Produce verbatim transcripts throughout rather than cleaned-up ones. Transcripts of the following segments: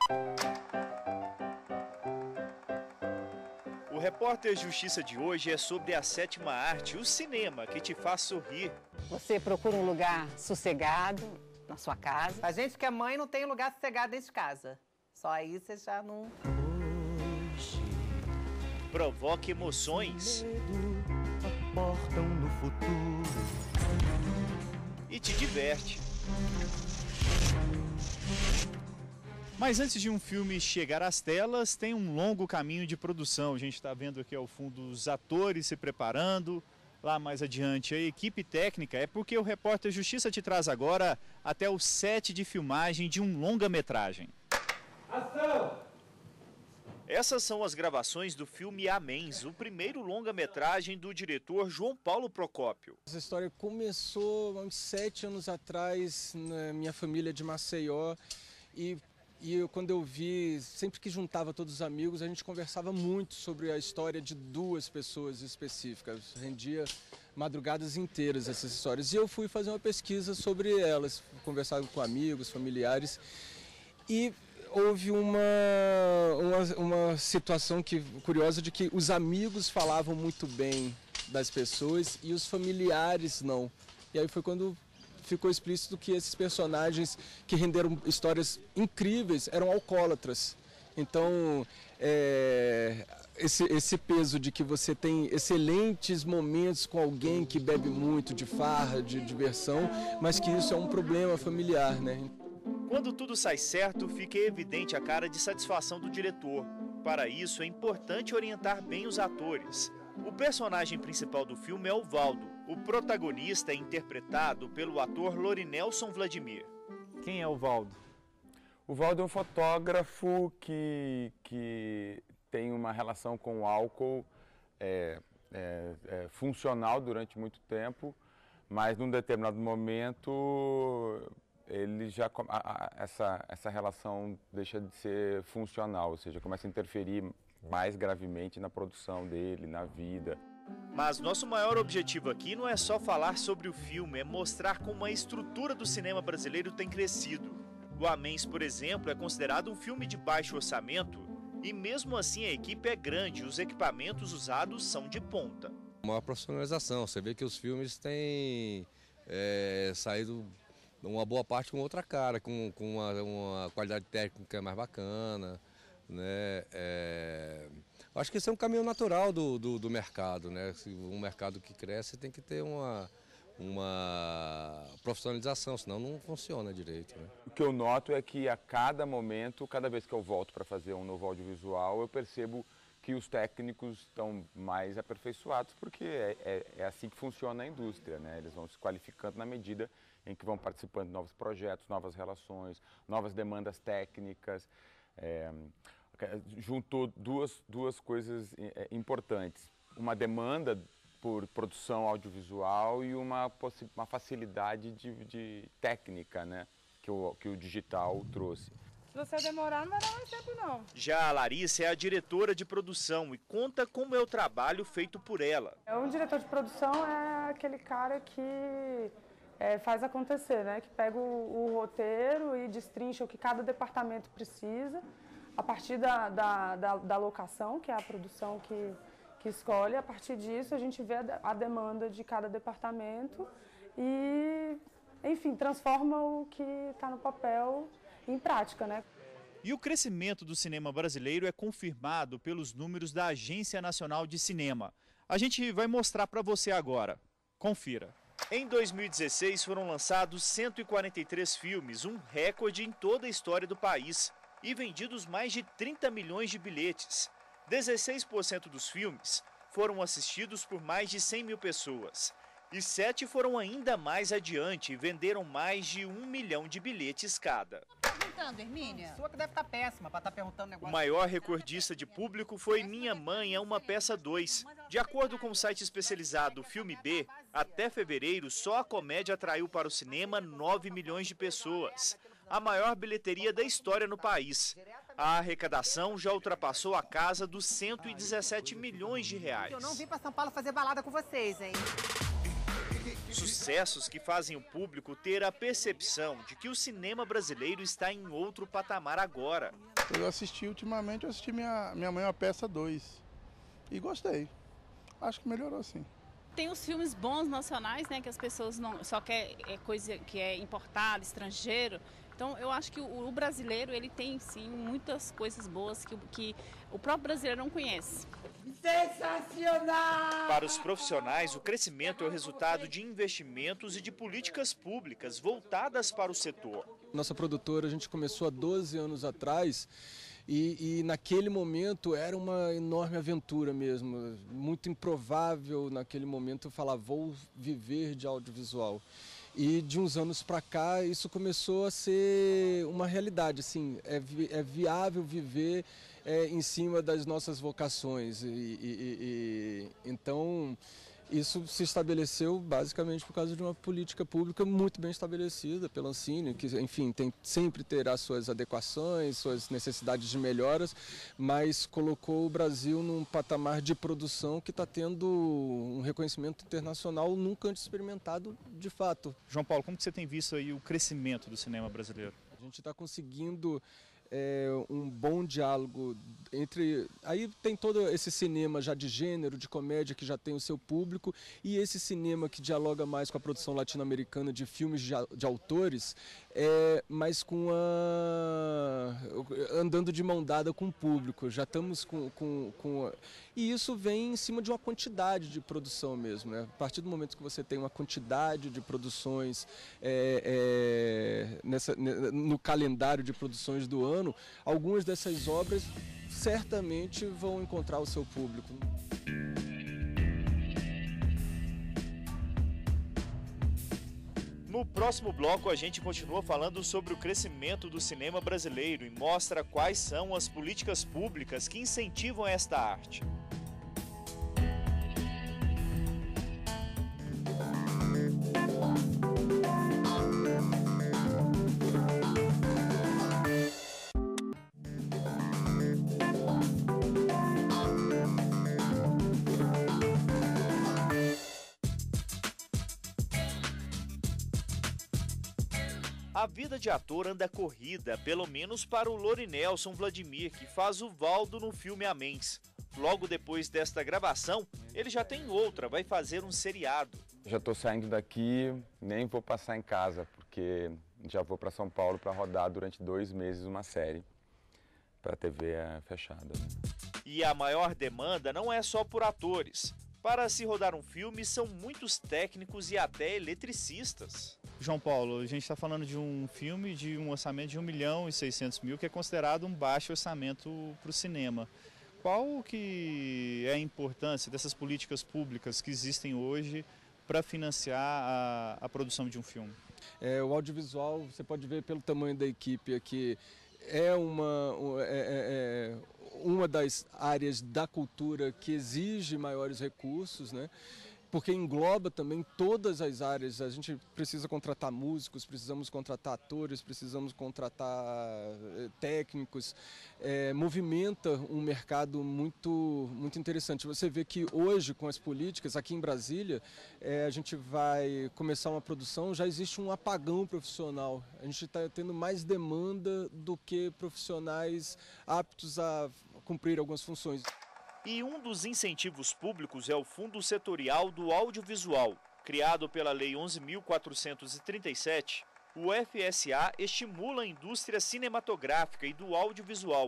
O Repórter Justiça de hoje é sobre a sétima arte, o cinema, que te faz sorrir. Você procura um lugar sossegado na sua casa. A gente que é mãe não tem lugar sossegado dentro de casa. Só aí você já não... Provoca emoções. Aportam no futuro. E te diverte. Mas antes de um filme chegar às telas, tem um longo caminho de produção. A gente está vendo aqui ao fundo os atores se preparando. Lá mais adiante a equipe técnica. É porque o Repórter Justiça te traz agora até o set de filmagem de um longa-metragem. Ação! Essas são as gravações do filme Amens, o primeiro longa-metragem do diretor João Paulo Procópio. Essa história começou há uns sete anos atrás na minha família de Maceió e, e eu, quando eu vi, sempre que juntava todos os amigos, a gente conversava muito sobre a história de duas pessoas específicas. Rendia madrugadas inteiras essas histórias e eu fui fazer uma pesquisa sobre elas, conversar com amigos, familiares e houve uma, uma, uma situação que, curiosa de que os amigos falavam muito bem das pessoas e os familiares não. E aí foi quando ficou explícito que esses personagens que renderam histórias incríveis eram alcoólatras. Então, é, esse, esse peso de que você tem excelentes momentos com alguém que bebe muito, de farra, de diversão, mas que isso é um problema familiar, né? Quando tudo sai certo, fica evidente a cara de satisfação do diretor. Para isso, é importante orientar bem os atores. O personagem principal do filme é o Valdo. O protagonista é interpretado pelo ator Lorinelson Vladimir. Quem é o Valdo? O Valdo é um fotógrafo que, que tem uma relação com o álcool é, é, é, funcional durante muito tempo, mas num determinado momento ele já a, a, essa, essa relação deixa de ser funcional, ou seja, começa a interferir mais gravemente na produção dele, na vida. Mas nosso maior objetivo aqui não é só falar sobre o filme, é mostrar como a estrutura do cinema brasileiro tem crescido. O Amens, por exemplo, é considerado um filme de baixo orçamento e mesmo assim a equipe é grande, os equipamentos usados são de ponta. Uma profissionalização, você vê que os filmes têm é, saído uma boa parte com outra cara, com, com uma, uma qualidade técnica mais bacana, né? É, acho que esse é um caminho natural do, do, do mercado, né? Um mercado que cresce tem que ter uma, uma profissionalização, senão não funciona direito, né? O que eu noto é que a cada momento, cada vez que eu volto para fazer um novo audiovisual, eu percebo que os técnicos estão mais aperfeiçoados, porque é, é, é assim que funciona a indústria, né? Eles vão se qualificando na medida em que vão participando de novos projetos, novas relações, novas demandas técnicas. É, juntou duas, duas coisas é, importantes. Uma demanda por produção audiovisual e uma, uma facilidade de, de técnica, né? que, o, que o digital trouxe. Se você demorar, não vai dar mais tempo, não. Já a Larissa é a diretora de produção e conta como é o trabalho feito por ela. Um diretor de produção é aquele cara que é, faz acontecer, né? Que pega o, o roteiro e destrincha o que cada departamento precisa, a partir da, da, da, da locação, que é a produção que, que escolhe. A partir disso, a gente vê a, a demanda de cada departamento e, enfim, transforma o que está no papel em prática, né? E o crescimento do cinema brasileiro é confirmado pelos números da Agência Nacional de Cinema. A gente vai mostrar para você agora. Confira. Em dois mil e dezesseis foram lançados cento e quarenta e três filmes, um recorde em toda a história do país, e vendidos mais de trinta milhões de bilhetes. dezesseis por cento dos filmes foram assistidos por mais de cem mil pessoas. E sete foram ainda mais adiante e venderam mais de um milhão de bilhetes cada. Perguntando, Hermínia? Sua que deve estar péssima para estar perguntando negócio. O maior recordista de público foi Minha Mãe é uma Peça dois. De acordo com o site especializado Filme B, até fevereiro só a comédia atraiu para o cinema nove milhões de pessoas. A maior bilheteria da história no país. A arrecadação já ultrapassou a casa dos cento e dezessete milhões de reais. Eu não vim para São Paulo fazer balada com vocês, hein? Sucessos que fazem o público ter a percepção de que o cinema brasileiro está em outro patamar agora. Eu assisti ultimamente, eu assisti Minha, Minha Mãe é uma Peça dois e gostei. Acho que melhorou sim. Tem os filmes bons nacionais, né, que as pessoas não só quer é coisa que é importada, estrangeiro. Então eu acho que o, o brasileiro ele tem sim muitas coisas boas que, que o próprio brasileiro não conhece. Sensacional! Para os profissionais, o crescimento é o resultado de investimentos e de políticas públicas voltadas para o setor. Nossa produtora, a gente começou há doze anos atrás e, e naquele momento era uma enorme aventura mesmo, muito improvável naquele momento eu falar, vou viver de audiovisual. E de uns anos para cá isso começou a ser uma realidade, assim, é, vi, é viável viver é, em cima das nossas vocações. E, e, e, então isso se estabeleceu basicamente por causa de uma política pública muito bem estabelecida pela Ancine, que enfim tem, sempre terá suas adequações, suas necessidades de melhoras, mas colocou o Brasil num patamar de produção que está tendo um reconhecimento internacional nunca antes experimentado de fato. João Paulo, como que você tem visto aí o crescimento do cinema brasileiro? A gente está conseguindo É, um bom diálogo entre... Aí tem todo esse cinema já de gênero, de comédia, que já tem o seu público, e esse cinema que dialoga mais com a produção latino-americana de filmes de, de autores, é, mas com a... andando de mão dada com o público. Já estamos com, com, com... E isso vem em cima de uma quantidade de produção mesmo, né? A partir do momento que você tem uma quantidade de produções é, é, nessa, no calendário de produções do ano, algumas dessas obras certamente vão encontrar o seu público. No próximo bloco a gente continua falando sobre o crescimento do cinema brasileiro e mostra quais são as políticas públicas que incentivam esta arte. A vida de ator anda corrida, pelo menos para o Lorinelson Vladimir, que faz o Valdo no filme Amens. Logo depois desta gravação, ele já tem outra, vai fazer um seriado. Já estou saindo daqui, nem vou passar em casa, porque já vou para São Paulo para rodar durante dois meses uma série para a T V fechada. E a maior demanda não é só por atores. Para se rodar um filme, são muitos técnicos e até eletricistas. João Paulo, a gente está falando de um filme de um orçamento de um milhão e seiscentos mil, que é considerado um baixo orçamento para o cinema. Qual que é a importância dessas políticas públicas que existem hoje para financiar a, a produção de um filme? É, o audiovisual, você pode ver pelo tamanho da equipe aqui, é uma, é, é, uma das áreas da cultura que exige maiores recursos, né? Porque engloba também todas as áreas. A gente precisa contratar músicos, precisamos contratar atores, precisamos contratar técnicos. É, movimenta um mercado muito, muito interessante. Você vê que hoje, com as políticas, aqui em Brasília, é, a gente vai começar uma produção, já existe um apagão profissional. A gente está tendo mais demanda do que profissionais aptos a cumprir algumas funções. E um dos incentivos públicos é o Fundo Setorial do Audiovisual. Criado pela Lei onze mil quatrocentos e trinta e sete, o F S A estimula a indústria cinematográfica e do audiovisual.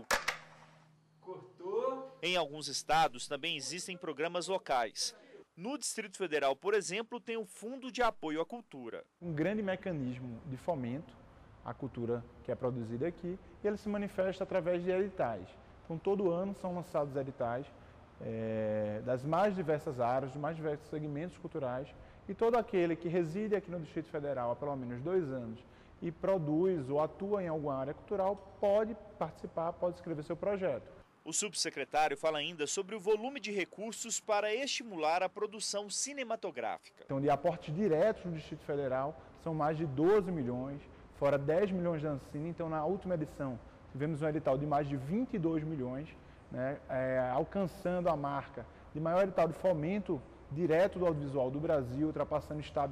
Cortou. Em alguns estados também existem programas locais. No Distrito Federal, por exemplo, tem o Fundo de Apoio à Cultura. Um grande mecanismo de fomento à cultura que é produzida aqui, e ele se manifesta através de editais. Então, todo ano são lançados editais É, das mais diversas áreas, dos mais diversos segmentos culturais, e todo aquele que reside aqui no Distrito Federal há pelo menos dois anos e produz ou atua em alguma área cultural pode participar, pode escrever seu projeto. O subsecretário fala ainda sobre o volume de recursos para estimular a produção cinematográfica. Então, de aportes diretos do Distrito Federal, são mais de doze milhões, fora dez milhões da Ancine. Então, na última edição, tivemos um edital de mais de vinte e dois milhões, Né, é, alcançando a marca de maior edital de fomento direto do audiovisual do Brasil, ultrapassando estados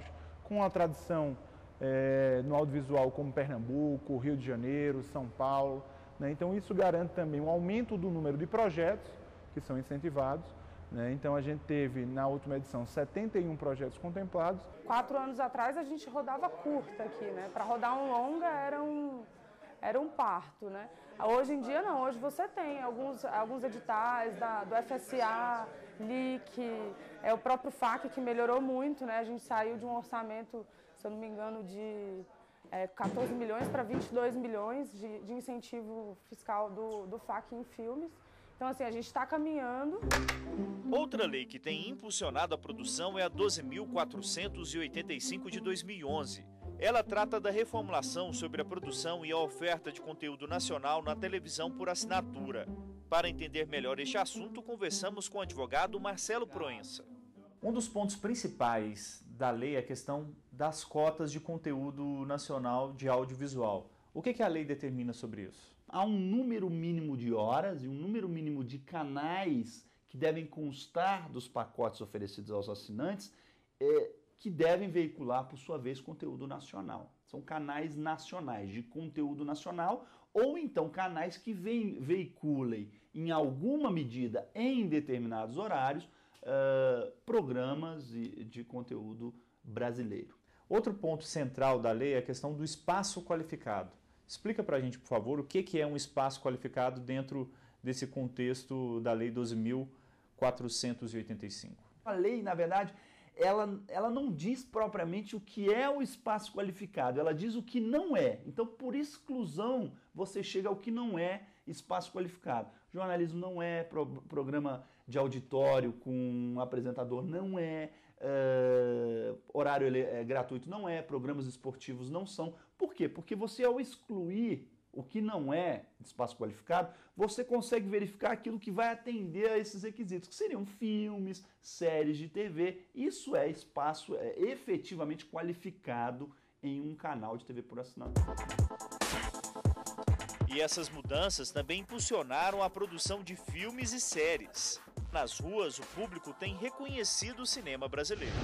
com a tradição é, no audiovisual como Pernambuco, Rio de Janeiro, São Paulo, né? Então isso garante também um aumento do número de projetos que são incentivados, né? Então a gente teve na última edição setenta e um projetos contemplados. Quatro anos atrás a gente rodava curta aqui, né? Para rodar um longa era um, era um parto, né? Hoje em dia não, hoje você tem alguns, alguns editais da, do F S A, L I C, é o próprio F A C que melhorou muito, né? A gente saiu de um orçamento, se eu não me engano, de é, quatorze milhões para vinte e dois milhões de, de incentivo fiscal do, do F A C em filmes. Então, assim, a gente está caminhando. Outra lei que tem impulsionado a produção é a doze mil quatrocentos e oitenta e cinco de dois mil e onze. Ela trata da reformulação sobre a produção e a oferta de conteúdo nacional na televisão por assinatura. Para entender melhor este assunto, conversamos com o advogado Marcelo Proença. Um dos pontos principais da lei é a questão das cotas de conteúdo nacional de audiovisual. O que que a lei determina sobre isso? Há um número mínimo de horas e um número mínimo de canais que devem constar dos pacotes oferecidos aos assinantes, é, que devem veicular, por sua vez, conteúdo nacional. São canais nacionais, de conteúdo nacional, ou então canais que ve veiculem, em alguma medida, em determinados horários, uh, programas de, de conteúdo brasileiro. Outro ponto central da lei é a questão do espaço qualificado. Explica para a gente, por favor, o que que é um espaço qualificado dentro desse contexto da Lei doze mil quatrocentos e oitenta e cinco. A lei, na verdade, ela, ela não diz propriamente o que é o espaço qualificado, ela diz o que não é. Então, por exclusão, você chega ao que não é espaço qualificado. Jornalismo não é, pro, programa de auditório com um apresentador não é, uh, horário é, gratuito não é, programas esportivos não são. Por quê? Porque você, ao excluir o que não é espaço qualificado, você consegue verificar aquilo que vai atender a esses requisitos, que seriam filmes, séries de T V. Isso é espaço é, efetivamente qualificado em um canal de T V por assinatura. E essas mudanças também impulsionaram a produção de filmes e séries. Nas ruas, o público tem reconhecido o cinema brasileiro.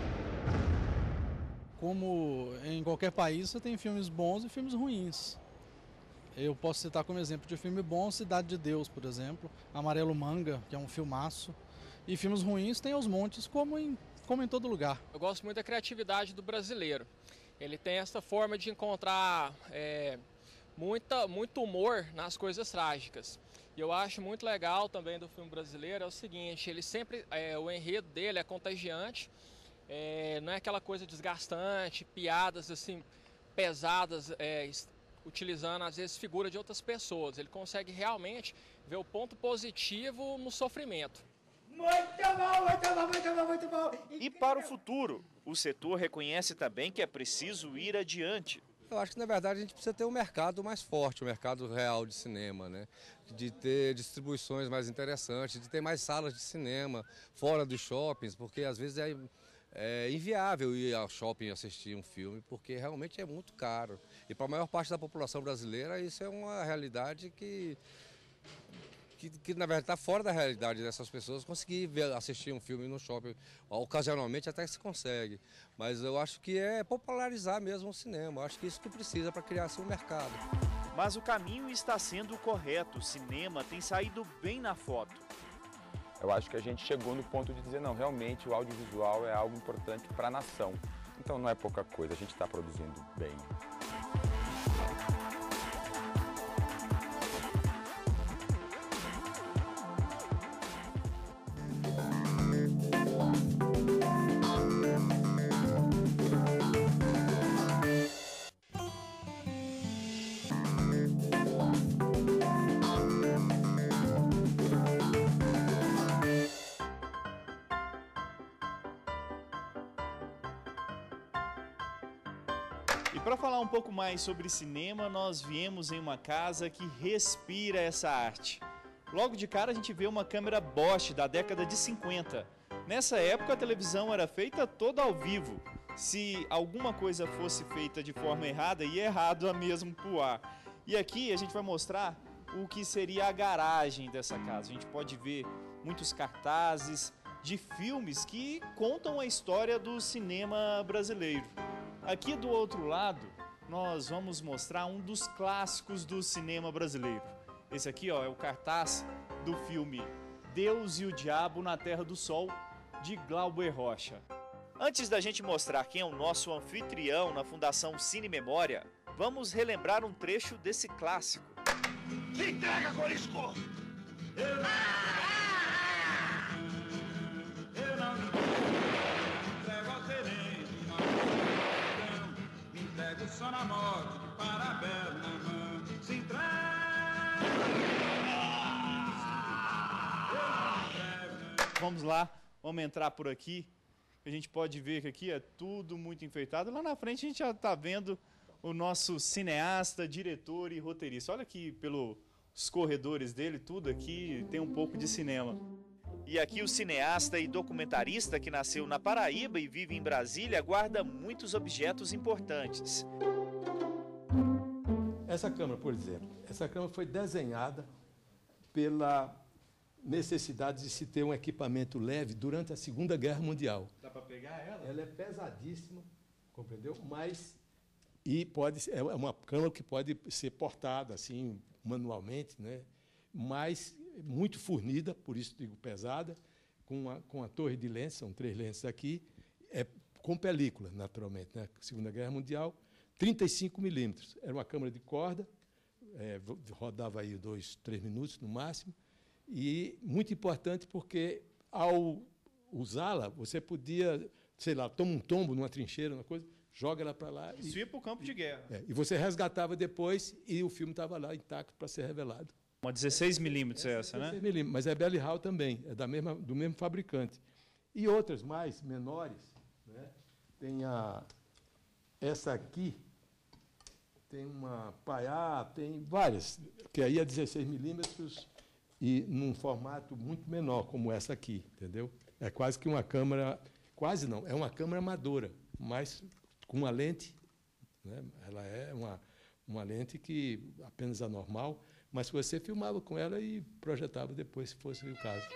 Como em qualquer país, você tem filmes bons e filmes ruins. Eu posso citar como exemplo de filme bom Cidade de Deus, por exemplo, Amarelo Manga, que é um filmaço. E filmes ruins tem aos montes, como em, como em todo lugar. Eu gosto muito da criatividade do brasileiro. Ele tem essa forma de encontrar é, muita, muito humor nas coisas trágicas. E eu acho muito legal também do filme brasileiro é o seguinte, ele sempre, é, o enredo dele é contagiante, é, não é aquela coisa desgastante, piadas assim pesadas, é, utilizando às vezes figura de outras pessoas. Ele consegue realmente ver o ponto positivo no sofrimento. Muito bom, muito bom, muito bom, muito bom. E para o futuro, o setor reconhece também que é preciso ir adiante. Eu acho que, na verdade, a gente precisa ter um mercado mais forte, um mercado real de cinema, né? De ter distribuições mais interessantes, de ter mais salas de cinema fora dos shoppings, porque às vezes é, é inviável ir ao shopping assistir um filme, porque realmente é muito caro. E para a maior parte da população brasileira, isso é uma realidade que, que, que na verdade, está fora da realidade dessas pessoas. Conseguir ver, assistir um filme no shopping, ocasionalmente até se consegue. Mas eu acho que é popularizar mesmo o cinema. Eu acho que isso que precisa para criar assim, um mercado. Mas o caminho está sendo o correto. O cinema tem saído bem na foto. Eu acho que a gente chegou no ponto de dizer, não, realmente o audiovisual é algo importante para a nação. Então não é pouca coisa, a gente está produzindo bem. E para falar um pouco mais sobre cinema, nós viemos em uma casa que respira essa arte. Logo de cara a gente vê uma câmera Bosch da década de cinquenta. Nessa época a televisão era feita toda ao vivo. Se alguma coisa fosse feita de forma errada, ia errado a mesmo pro ar. E aqui a gente vai mostrar o que seria a garagem dessa casa. A gente pode ver muitos cartazes, de filmes que contam a história do cinema brasileiro. Aqui do outro lado, nós vamos mostrar um dos clássicos do cinema brasileiro. Esse aqui, ó, é o cartaz do filme Deus e o Diabo na Terra do Sol, de Glauber Rocha. Antes da gente mostrar quem é o nosso anfitrião na Fundação Cine Memória, vamos relembrar um trecho desse clássico. Se entrega, Corisco! Eu não... Eu não me entrego ao tenente, não me entrego só na morte, de parabéns na mão. Se entrega! Vamos lá, vamos entrar por aqui. A gente pode ver que aqui é tudo muito enfeitado. Lá na frente a gente já está vendo o nosso cineasta, diretor e roteirista. Olha aqui pelos corredores dele, tudo aqui tem um pouco de cinema. E aqui o cineasta e documentarista que nasceu na Paraíba e vive em Brasília guarda muitos objetos importantes. Essa câmera, por exemplo, essa câmera foi desenhada pela necessidade de se ter um equipamento leve durante a Segunda Guerra Mundial. Dá para pegar ela? Ela é pesadíssima, compreendeu? Mas e pode é uma câmera que pode ser portada assim manualmente, né? Mas muito fornida, por isso digo pesada, com a, com a torre de lentes, são três lentes aqui, é com película, naturalmente, né? Segunda Guerra Mundial, trinta e cinco milímetros. Era uma câmera de corda, é, rodava aí dois, três minutos no máximo. E muito importante porque, ao usá-la, você podia, sei lá, toma um tombo numa trincheira, uma coisa, joga ela para lá. Isso e, ia para o campo de guerra. É, e você resgatava depois e o filme estava lá intacto para ser revelado. Uma dezesseis milímetros é essa, né? dezesseis milímetros, mas é Belly Hall também, é da mesma, do mesmo fabricante. E outras mais menores, né? Tem a, essa aqui, tem uma Paiá, tem várias, que aí é dezesseis milímetros, e num formato muito menor, como essa aqui, entendeu? É quase que uma câmera, quase não, é uma câmera amadora, mas com uma lente, né? Ela é uma, uma lente que apenas a normal, mas você filmava com ela e projetava depois, se fosse o caso.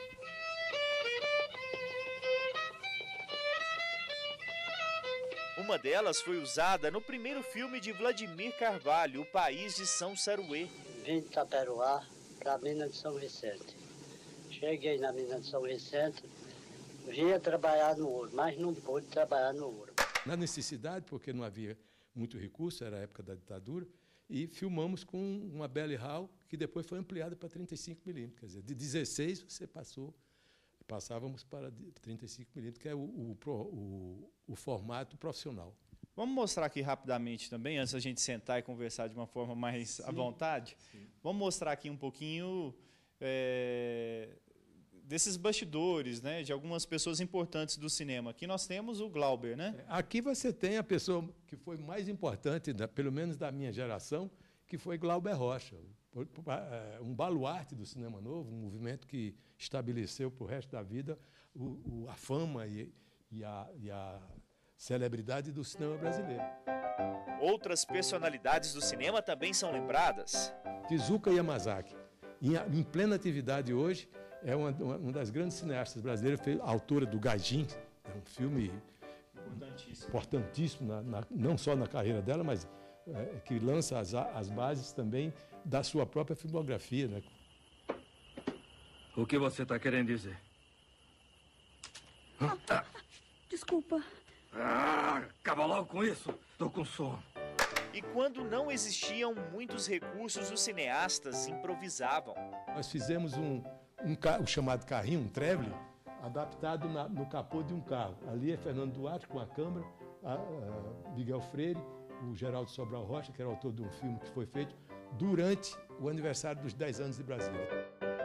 Uma delas foi usada no primeiro filme de Vladimir Carvalho, O País de São Saruê. Vim de Taperoá para a mina de São Vicente. Cheguei na mina de São Vicente, vinha trabalhar no ouro, mas não pude trabalhar no ouro. Na necessidade, porque não havia muito recurso, era a época da ditadura, e filmamos com uma Belly Hall, que depois foi ampliada para trinta e cinco milímetros. Quer dizer, de dezesseis você passou, passávamos para trinta e cinco milímetros, que é o, o, o, o formato profissional. Vamos mostrar aqui rapidamente também, antes da gente sentar e conversar de uma forma mais sim, à vontade. Sim. Vamos mostrar aqui um pouquinho é, desses bastidores, né, de algumas pessoas importantes do cinema. Aqui nós temos o Glauber, né? Aqui você tem a pessoa que foi mais importante, da, pelo menos da minha geração, que foi Glauber Rocha. Um baluarte do cinema novo, um movimento que estabeleceu para o resto da vida o, o, a fama e, e a... E a celebridade do cinema brasileiro. Outras personalidades do cinema também são lembradas. Tezuka Yamazaki, em, em plena atividade hoje, é uma, uma, uma das grandes cineastas brasileiras, autora do Gaijin, é um filme importantíssimo, importantíssimo na, na, não só na carreira dela, mas é, que lança as, as bases também da sua própria filmografia, né? O que você está querendo dizer? Ah, desculpa. Ah, acaba logo com isso. Tô com sono. E quando não existiam muitos recursos, os cineastas improvisavam. Nós fizemos um, um o chamado carrinho, um traveling, adaptado na, no capô de um carro. Ali é Fernando Duarte com a câmera, a, a Miguel Freire, o Geraldo Sobral Rocha, que era autor de um filme que foi feito durante o aniversário dos dez anos de Brasília.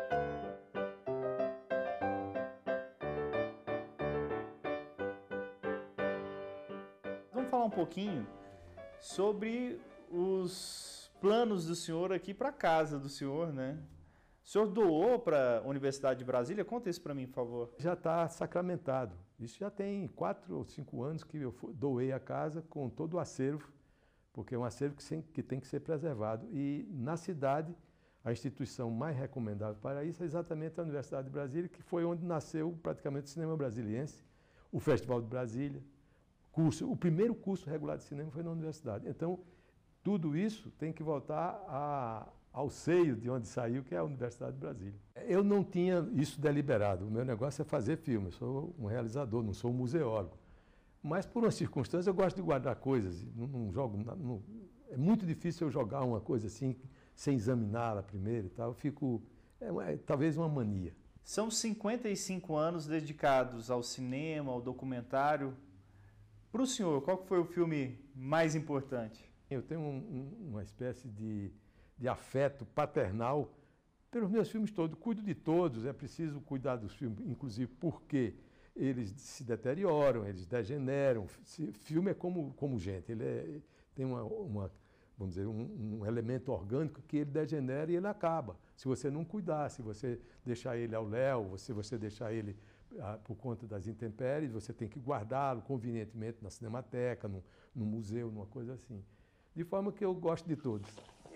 Um pouquinho sobre os planos do senhor aqui para a casa do senhor, né? O senhor doou para a Universidade de Brasília? Conta isso para mim, por favor. Já está sacramentado. Isso já tem quatro ou cinco anos que eu doei a casa com todo o acervo, porque é um acervo que tem que ser preservado. E na cidade, a instituição mais recomendável para isso é exatamente a Universidade de Brasília, que foi onde nasceu praticamente o cinema brasiliense, o Festival de Brasília, curso, o primeiro curso regular de cinema foi na universidade. Então, tudo isso tem que voltar a, ao seio de onde saiu, que é a Universidade de Brasília. Eu não tinha isso deliberado, o meu negócio é fazer filme, eu sou um realizador, não sou um museólogo. Mas, por uma circunstância, eu gosto de guardar coisas, não, não jogo, não, é muito difícil eu jogar uma coisa assim, sem examiná-la primeiro e tal, eu fico, é, é talvez uma mania. São cinquenta e cinco anos dedicados ao cinema, ao documentário. Para o senhor, qual foi o filme mais importante? Eu tenho um, um, uma espécie de, de afeto paternal pelos meus filmes todos. Cuido de todos, é preciso cuidar dos filmes, inclusive porque eles se deterioram, eles degeneram. Filme é como, como gente, ele é, tem uma, uma, vamos dizer, um, um elemento orgânico que ele degenera e ele acaba. Se você não cuidar, se você deixar ele ao léu, se você deixar ele ah, por conta das intempéries, você tem que guardá-lo convenientemente na cinemateca, no, no museu, numa coisa assim. De forma que eu gosto de todos.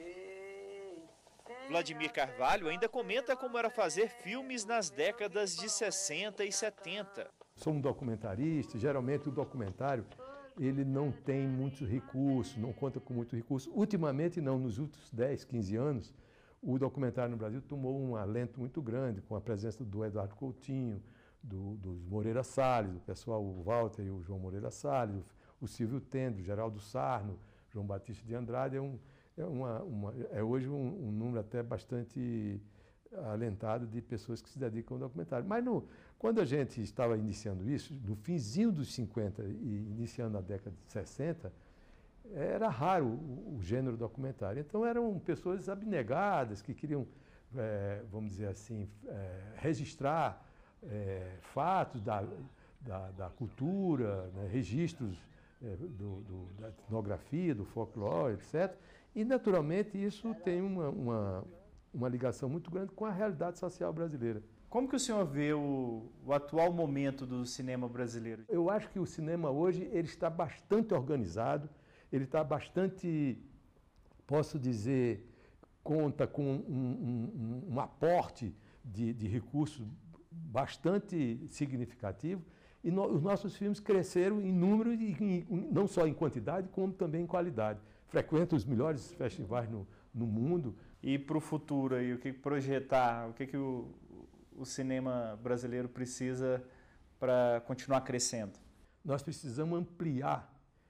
Vladimir Carvalho ainda comenta como era fazer filmes nas décadas de sessenta e setenta. Sou um documentarista, geralmente o documentário ele não tem muitos recursos, não conta com muito recurso. Ultimamente não, nos últimos dez, quinze anos, o documentário no Brasil tomou um alento muito grande, com a presença do Eduardo Coutinho, do, dos Moreira Salles, do pessoal, o Walter e o João Moreira Salles, o, o Silvio Tendo, o Geraldo Sarno, João Batista de Andrade, é, um, é, uma, uma, é hoje um, um número até bastante alentado de pessoas que se dedicam ao documentário. Mas no, quando a gente estava iniciando isso, no finzinho dos cinquenta e iniciando a década de sessenta, era raro o, o gênero documentário. Então eram pessoas abnegadas que queriam, é, vamos dizer assim, é, registrar é, fatos da, da, da cultura, né, registros É, do, do, da etnografia, do folclore, etcétera. E, naturalmente, isso tem uma, uma, uma ligação muito grande com a realidade social brasileira. Como que o senhor vê o, o atual momento do cinema brasileiro? Eu acho que o cinema hoje ele está bastante organizado, ele está bastante, posso dizer, conta com um, um, um aporte de, de recursos bastante significativo. E no, os nossos filmes cresceram em número, e em, não só em quantidade, como também em qualidade. Frequentam os melhores festivais no, no mundo. E para o futuro, aí, o que projetar? O que, que o, o cinema brasileiro precisa para continuar crescendo? Nós precisamos ampliar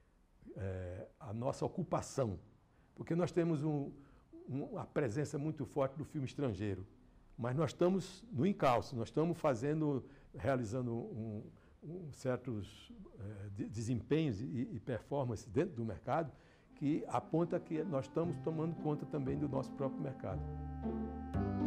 é, a nossa ocupação, porque nós temos um, um, uma presença muito forte do filme estrangeiro. Mas nós estamos no encalço, nós estamos fazendo, realizando um... Um, certos eh, desempenhos e, e performances dentro do mercado que aponta que nós estamos tomando conta também do nosso próprio mercado.